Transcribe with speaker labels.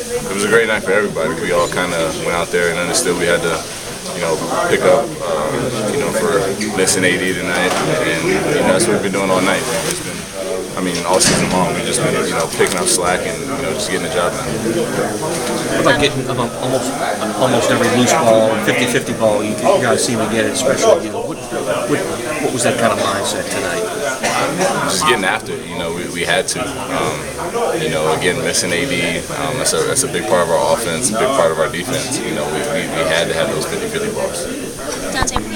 Speaker 1: It was a great night for everybody. We all kind of went out there and understood we had to, pick up, for missing AD tonight, and that's what we've been doing all night. We've just been, all season long, we've just been, picking up slack and just getting the job done.
Speaker 2: What about getting almost every loose ball, 50-50 ball? You guys seem to get it, especially. What was that kind of mindset tonight?
Speaker 1: Just getting after it. We had to. Again, missing AD, that's a big part of our offense, a big part of our defense. We had to have those 50-50 balls.
Speaker 3: Dante,